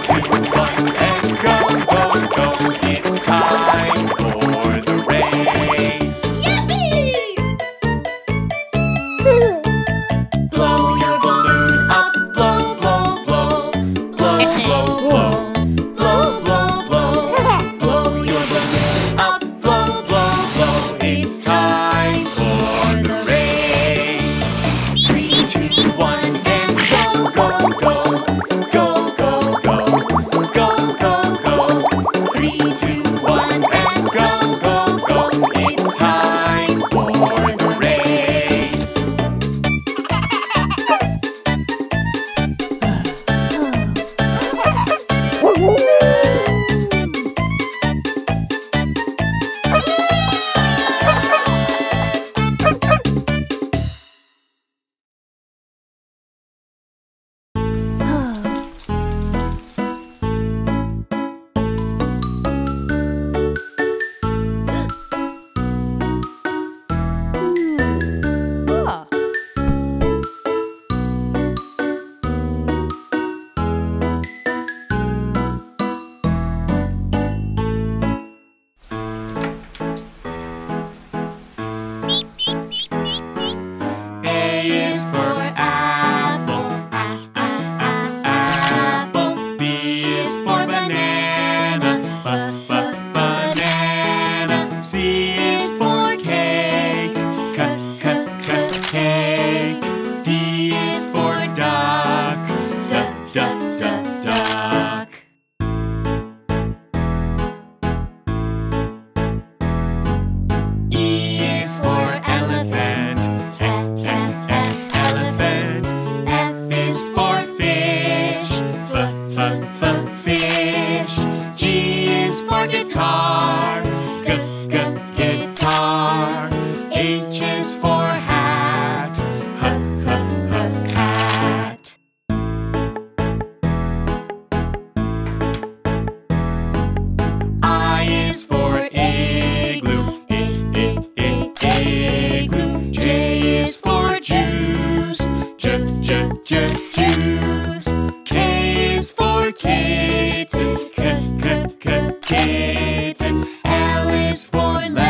Kitten, L is for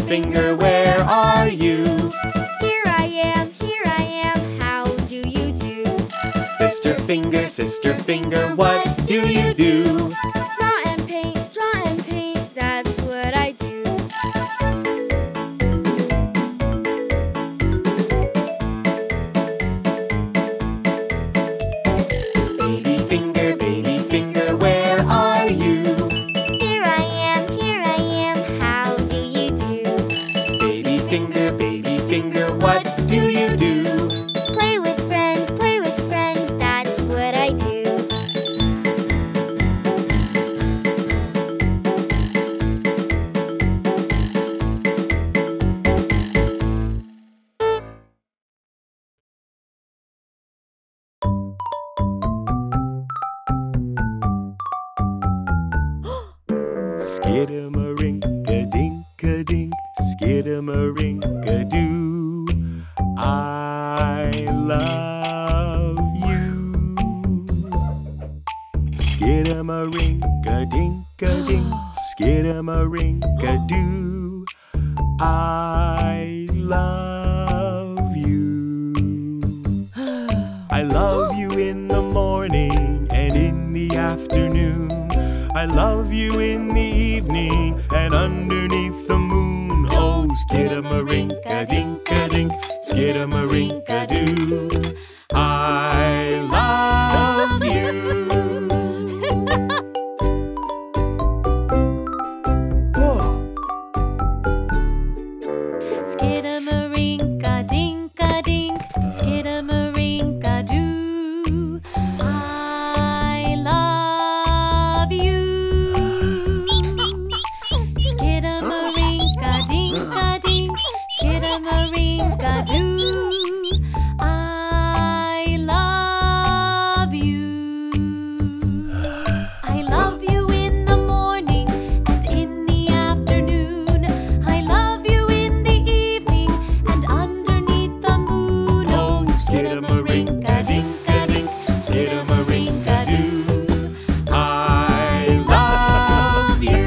finger, where are you? Here I am, how do you do? Sister finger, what do you do? Draw and paint, that's what I do. Baby finger, where are you? Here I am, how do you do? Baby finger, what do you do? Play with friends, that's what I do. Skidamarink-a-dink-a-dink, skidamarink-a-doo. I love you. Skidamarink-a-dink-a-dink, skidamarink-a-doo. I love you. I love you in the morning and in the afternoon. I love you in the evening and underneath the moon. Oh, skidamarink-a-dink-a-dink, skidamarink-a-doo. I love you. Skidamarink-a-dink-a-dink, skidamarink-a-doo. I love you. Skidamarink-a-dink-a-dink, skidamarink-a-doo. I love you. I love you in the morning and in the afternoon. I love you in the evening and underneath the moon. Oh, skidamarink-a-dink-a-dink, skidamarink-a-doo. I love you.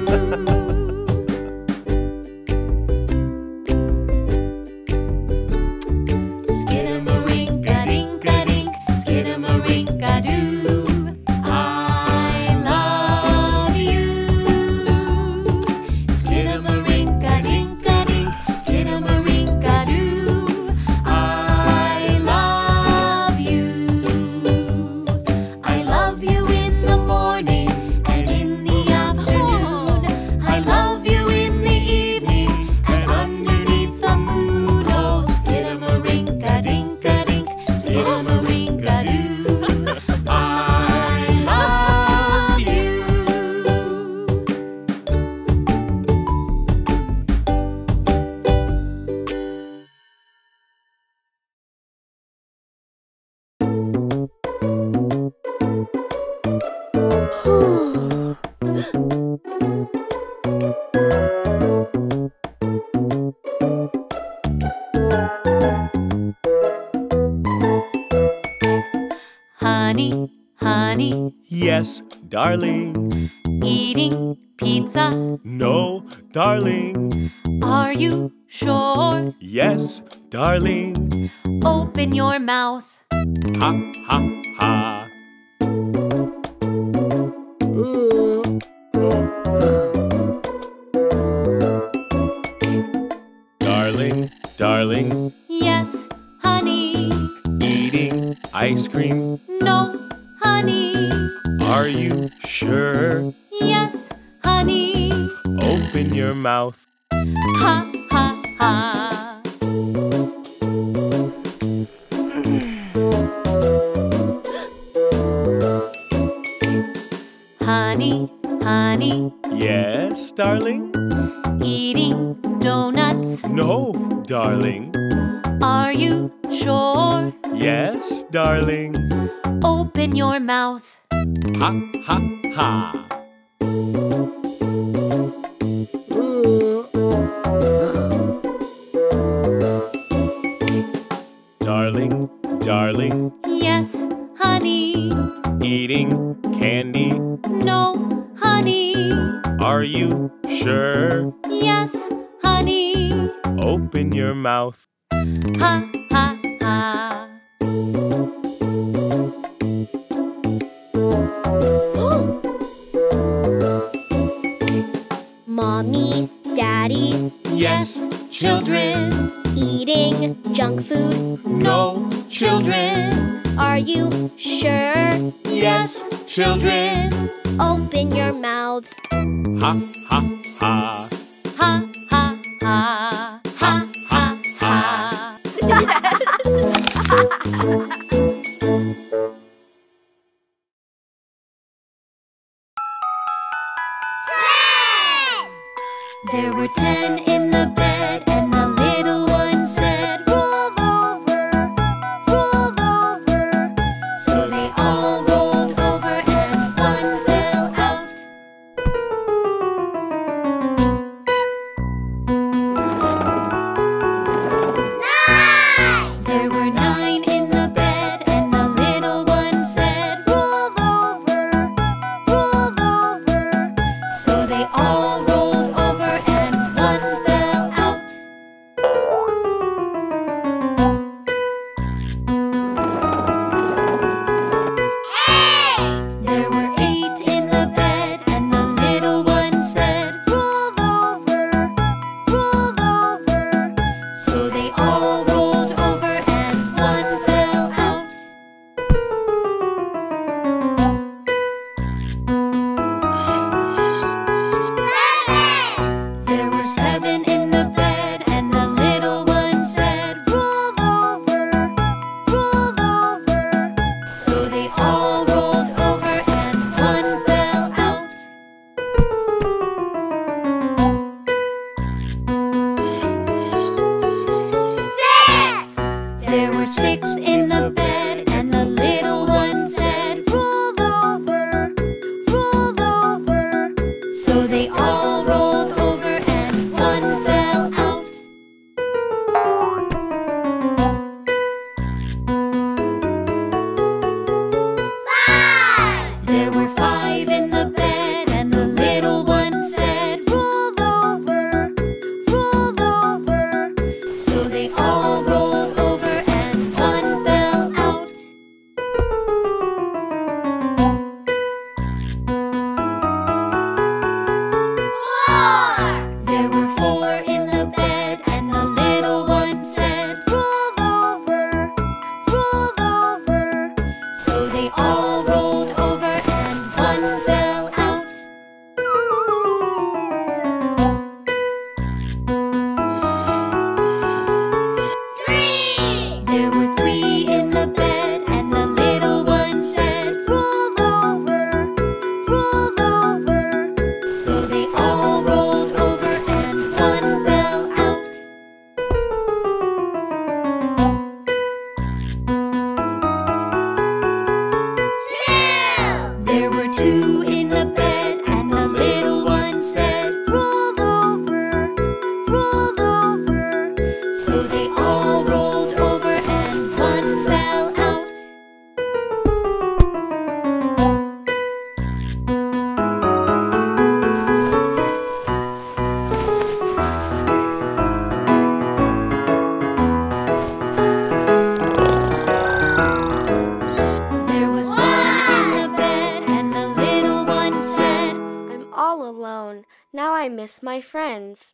Skidamarink-a-dink-a-dink, skidamarink-a-doo. I love you. Skidamarink-a-dink-a-dink, skidamarink-a-doo. I love you. I love you in the morning and in the afternoon. I love you in the evening and underneath the moon. Oh, skidamarink-a-dink-a-dink, skidamarink-a-doo. I love you. Honey, honey, Yes, darling. eating pizza. No, darling. Are you sure? Yes, darling. Open your mouth. Ha, ha, ha. Darling, darling. Yes, honey. Eating ice cream. No, honey. Are you sure? Yes, honey. Open your mouth. Ha, ha, ha. Honey, honey. Yes, darling. Eating donuts. No, darling. Are you sure? Yes, darling. Open your mouth. Ha, ha, ha. Darling, darling. Yes, honey. Eating candy. No, honey. Are you sure? Yes, honey. mouth. Ha, ha, ha. Mommy, Daddy, Yes, Children, eating junk food. no, children, Are you sure? yes, children. Open your mouths. Ha, ha, ha. ha, ha, ha. Ha, ha, ha. There were 10 in the bed, and the little one said, roll over, roll over. So they all rolled over, and one fell out. There were 9 in the bed, and the little one said, roll over, roll over. So they all rolled over, and one fell out. There were 8 in the bed, and the little one said, roll over, roll over. So they all rolled over, and one fell out. There were 7 in the bed, and the little one said, roll over, roll over. So they all rolled over, and one fell out. There were 6 in the bed, and the little one said, roll over, roll over. So they all rolled over, and one fell out. There were 5 in the bed, and the little one said, roll over, roll over. So they all rolled over, and one fell out. There were 4 in the bed, and the little one said, roll over, roll over. So they all rolled over, and one fell out. There were 3 in the bed, and the little one said, roll over, roll over. So they all rolled over, and one fell out. There were 2 in the bed, and the little one said, roll over, roll over. So they all rolled over, and one fell out. There was 1 in the bed, and the little one said, I'm all alone. Now I miss my friends.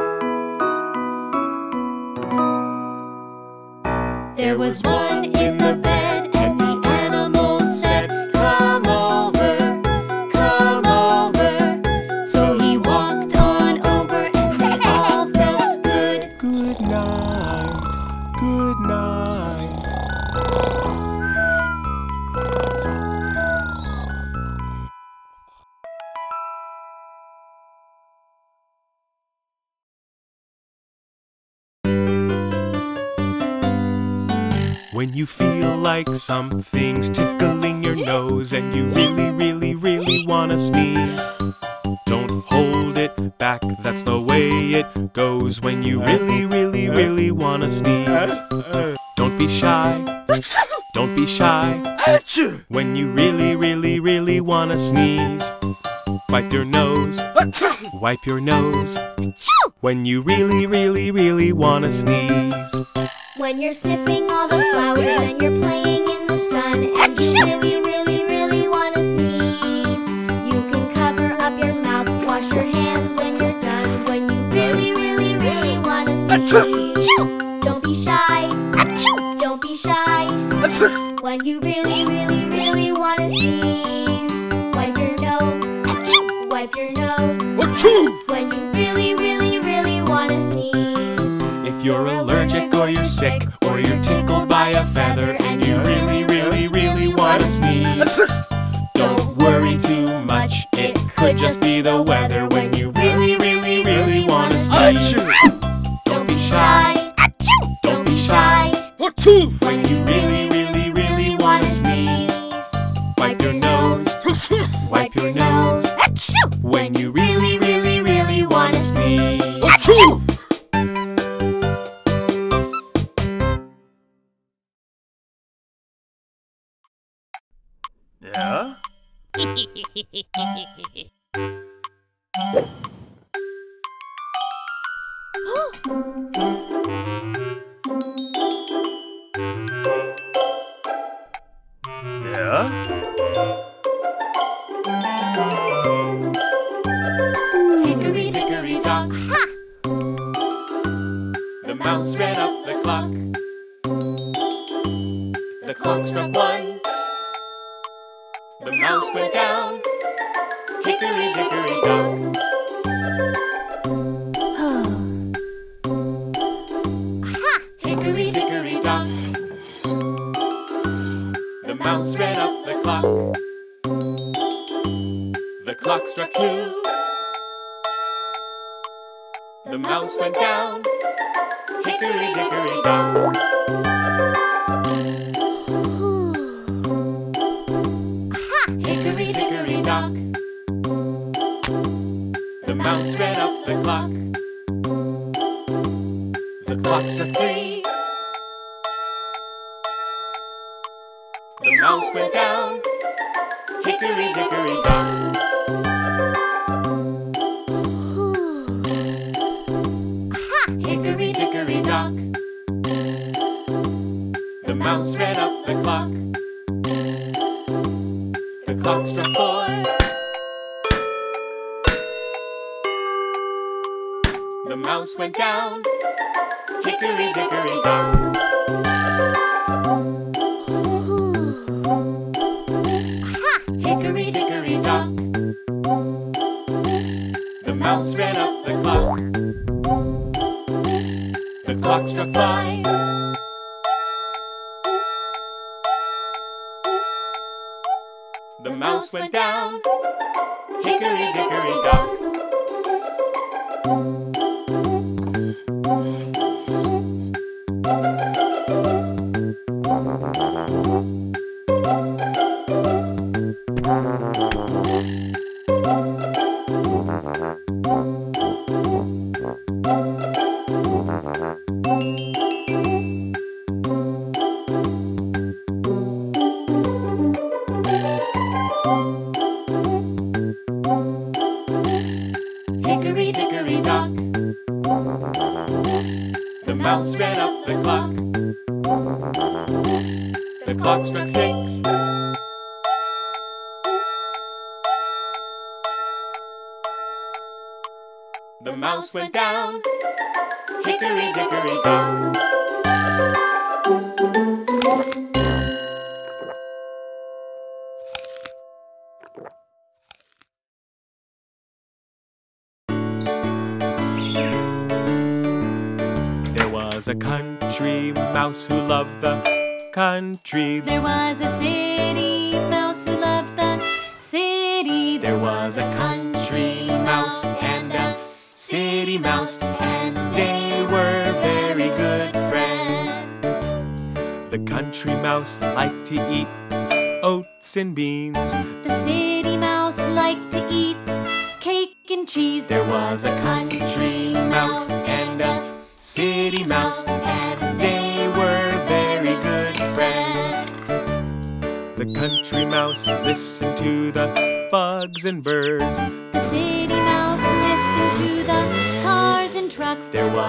There was 1 in the bed, and the animals said, come over, come over. So he walked on over, and they all felt good. Good night. Good night. When you feel like something's tickling your nose and you really, really, really wanna sneeze, don't hold it back, that's the way it goes. When you really, really, really wanna sneeze, don't be shy, don't be shy. When you really, really, really wanna sneeze, wipe your nose, wipe your nose. When you really, really, really wanna sneeze. When you're sniffing all the flowers and you're playing in the sun and you really, really, really wanna sneeze, you can cover up your mouth, wash your hands when you're done. When you really, really, really wanna sneeze, don't be shy, don't be shy. When you really, really, really wanna sneeze, wipe your nose, wipe your nose. When you really, really, really wanna sneeze. If you're allergic or you're sick or you're tickled by a feather and you really, really, really wanna sneeze, don't worry too much, it could just be the weather. When you really, really, really wanna sneeze, don't be shy, don't be shy. When you really, really, really wanna sneeze, wipe your nose, wipe your nose. When you really, really, really wanna sneeze. Yeah? Yeah? Hickory dickory dock. The mouse ran up the clock. The clock struck 1. The mouse went down. Hickory dickory dock. Hickory dickory dock. The mouse ran up the clock. The clock struck 2. The mouse went down. Hickory dickory dock. Hickory dickory dock. The mouse ran up the clock. The clock struck 3. The mouse went down. Hickory dickory dock. Hickory dickory dock. The mouse ran up the clock. The clock struck 4. The mouse went down. Hickory dickory dock. Hickory dickory dock. The mouse ran up the clock. The clock struck 5. The mouse went down. Hickory dickory dock. Hickory dickory dock. The mouse ran up the clock. The clock struck 6. The mouse went down. Hickory dickory dock. There was a country mouse who loved the country. There was a city mouse who loved the city. There was a country mouse and a city mouse, and they were very good friends. The country mouse liked to eat oats and beans. The city mouse liked to eat cake and cheese. There was a country mouse and a city mouse, and they were very good friends. The country mouse listened to the bugs and birds. The city mouse listened to the cars and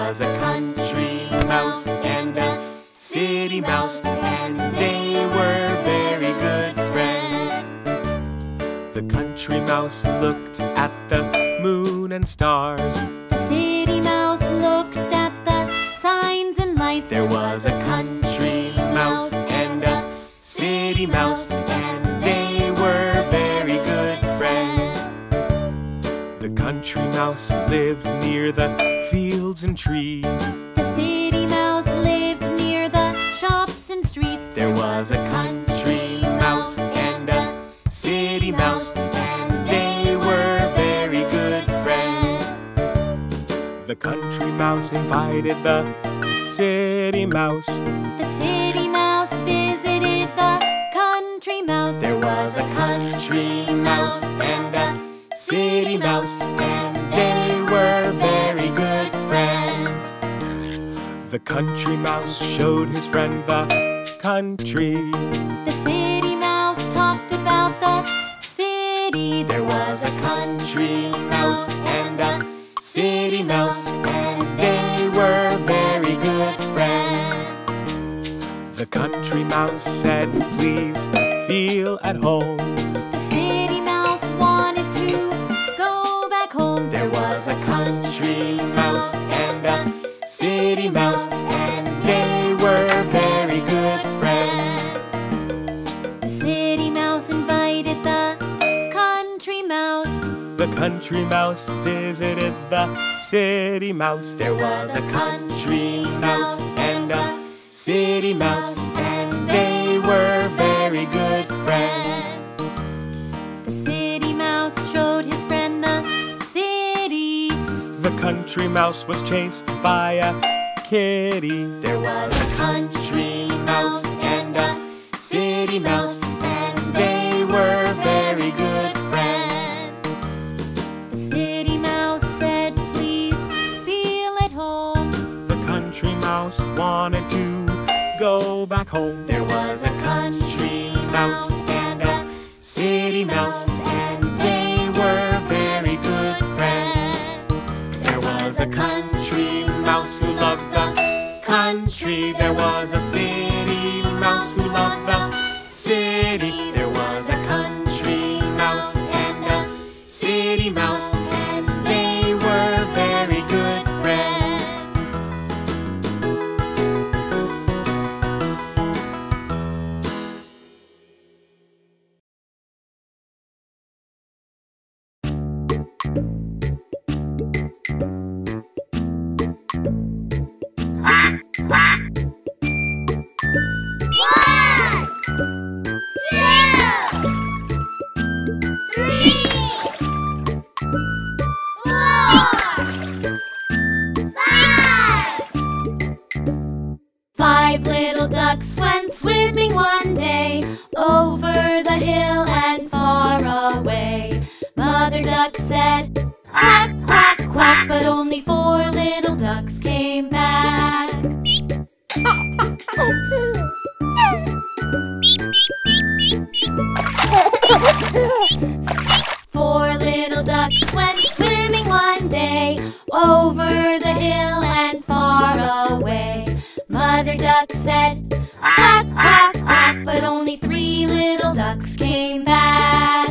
was a country mouse and a city mouse, and they were very good friends. The country mouse looked at the moon and stars. The city mouse looked at the signs and lights. There was a country mouse and a city mouse, and they were very good friends. The country mouse lived near the fields and trees. The city mouse lived near the shops and streets. There was a country mouse and a city mouse, and they were very good friends. The country mouse invited the city mouse. The city mouse visited the country mouse. There was a country mouse and a city mouse, and they were very good friends. The country mouse showed his friend the country. The city mouse talked about the city. There was a country mouse and a city mouse, and they were very good friends. The country mouse said, "Please feel at home." The city mouse wanted to go back home. There was a country mouse and a city mouse, and they were very good friends. The city mouse invited the country mouse. The country mouse visited the city mouse. There was a country mouse and a city mouse, and they were very good friends. The city mouse showed his friend the city. The country mouse was chased by a kitty. There was a country mouse and a city mouse, and they were very good friends. The city mouse said, "Please feel at home." The country mouse wanted to go back home. There was a country mouse and a city mouse, and they were very good friends. There was a country mouse who loved the country. There was a city mouse who loved the city. There was a country mouse and a city mouse, and they were very good friends. Five little ducks went swimming one day over the hill and far away. Mother duck said, "Quack, quack, quack," but only four little ducks came back. Four little ducks went swimming one day over the hill and far away. Mother duck said, "Quack, quack, quack," but only three little ducks came back.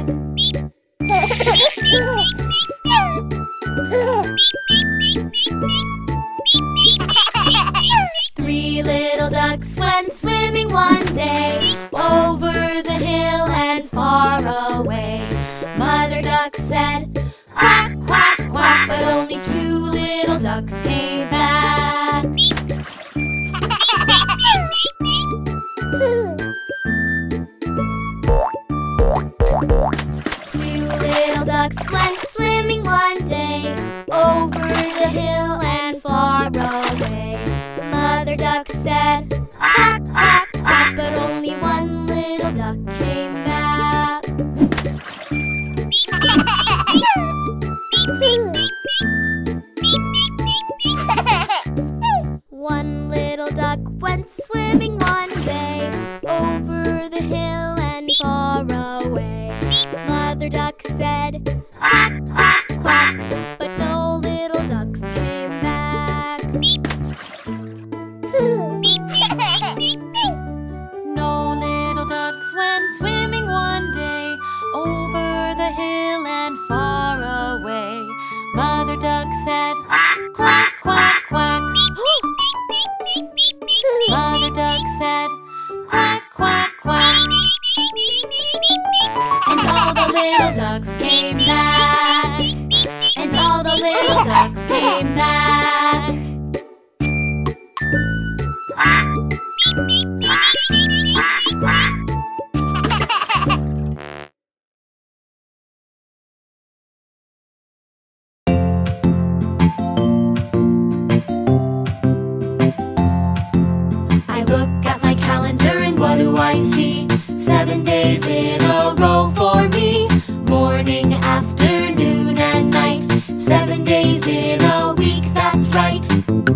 Three little ducks went swimming one day over the hill and far away. Mother duck said, "Quack, quack, quack," but only two little ducks came back. Two little ducks went swimming one day over the hill and far away. Mother duck said, "Quack, quack, quack," but only one little duck came back. One little duck went swimming one day over the hill and far away. Mother duck said, "Quack, quack, quack," but no little ducks came back. said, quack, quack, quack. Mother duck said, quack, quack, quack. And all the little ducks came back. And all the little ducks came back. I look at my calendar and what do I see? 7 days in a row for me. Morning, afternoon, and night. 7 days in a week, that's right.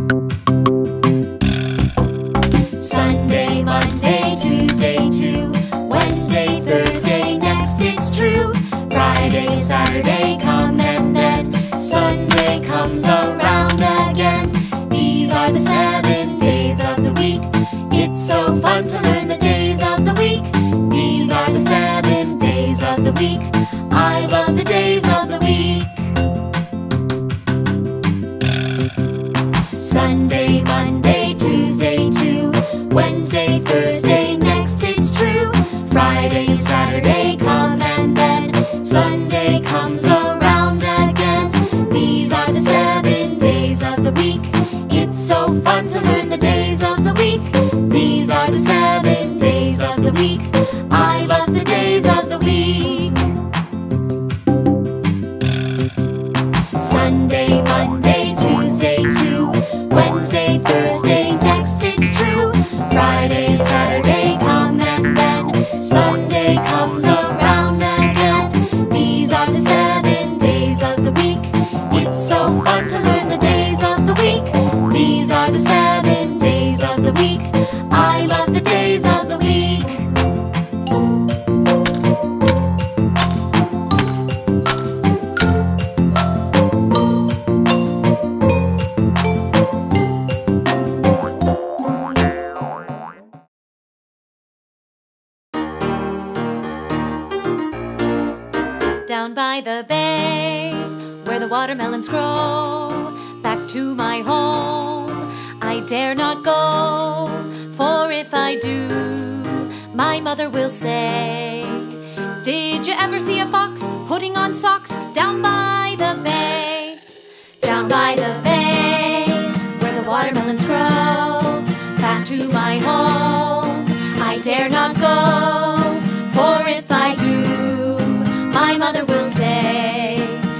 Sunday, Monday, Tuesday too. Wednesday, Thursday, next it's true. Friday and Saturday come and then Sunday comes around again. These are the 7 days of the week. It's so fun to learn the days of the week. These are the 7 days of the week. I love the days of the week. Sunday, Monday, Tuesday too. Wednesday, Thursday, next it's true. Friday and Saturday come and then Sunday comes around again. These are the 7 days of the week. It's so fun to learn the days of the week. These are the 7 days of the week. I love the days of the week. Sunday, Monday, Tuesday too. Wednesday, Thursday, next it's true. Friday and Saturday come and then Sunday comes around again. These are the 7 days of the week. It's so fun to learn the days of the week. These are the 7 days of the week. I love the days of the week. Down by the bay, where the watermelons grow, back to my home I dare not go. For if I do, my mother will say, did you ever see a fox putting on socks down by the bay? Down by the bay, where the watermelons grow, back to my home I dare not go. For if I do, my mother will say,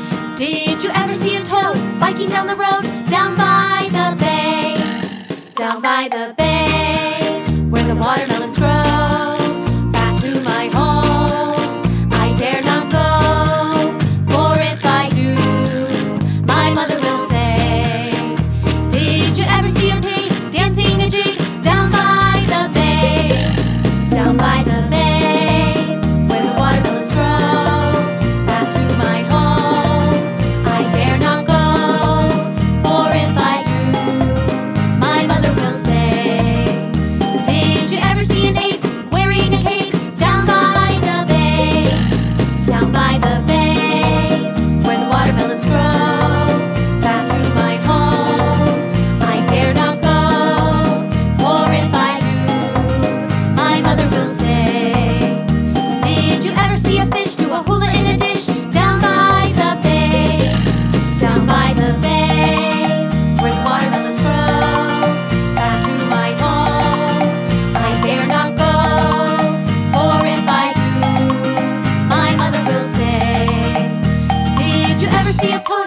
did you ever see a toad biking down the road down by the bay? Down by the bay, where the watermelons grow, back to my home I dare not go. For if I do, my mother will say, did you ever see a pig dancing a jig down by the bay? Down by the bay, where the watermelons grow, back to my home I dare not go. For if I do, my mother will say, did you ever see an ape wearing a cape down by the bay? Down by the bay, where the watermelons grow, back to my home I dare not go. For if I do, my mother will say, did you ever see a fish do a hula in a dish down by the bay? Down by the bay, where the watermelons grow, back to my home I dare not go. For if I do, my mother will say, did you ever see a